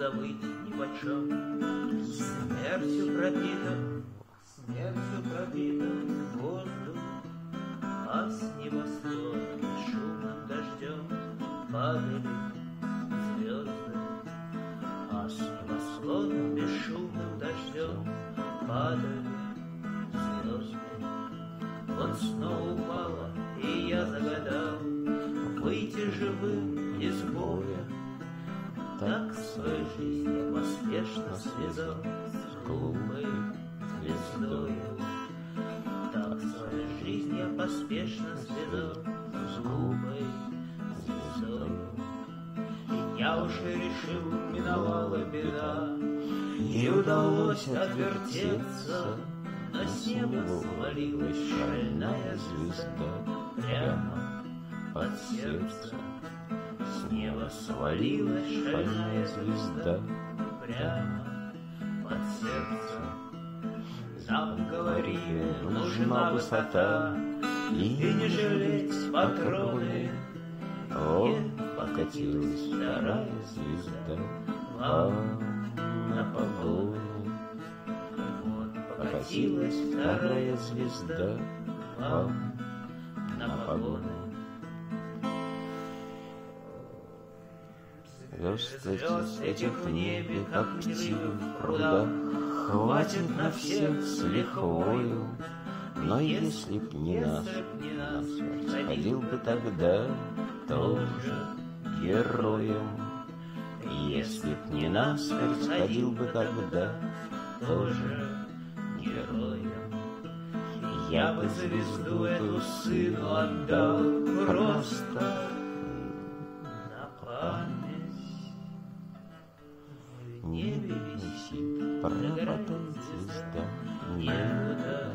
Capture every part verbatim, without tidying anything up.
забыть нипочем. Смертью пропитан, смертью пропитан воздух, а с небосклона шумным дождем падали звезды, а с небосклона бесшумным дождем падали звезды. Вот снова упала, и я загадал выйти живым из боя. Так свою жизнь я поспешно связал с голубой звездою. Так свою жизнь я поспешно связал с голубой звездою. И я уже решил, миновала беда, и удалось отвертеться, но с неба свалилась шальная звезда прямо под сердце. С неба свалилась шальная звезда прямо под сердце. Нам говорили, нужна высота, и не жалеть патроны. О, покатилась вторая звезда вам на погоны. Покатилась вторая звезда вам на погоны. Звезд этих в небе, как птицы в прудах, хватит на всех с лихвою. Но если б не наш, нас ходил бы тогда тоже героем. Если б не насмерть, ходил бы тогда тоже героем. Я бы звезду эту сыну отдал просто на память. В небе висит, пропадает звезда, некуда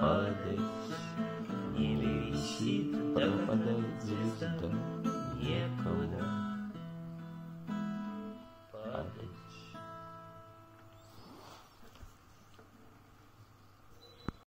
падать. В небе висит, пропадает звезда, некуда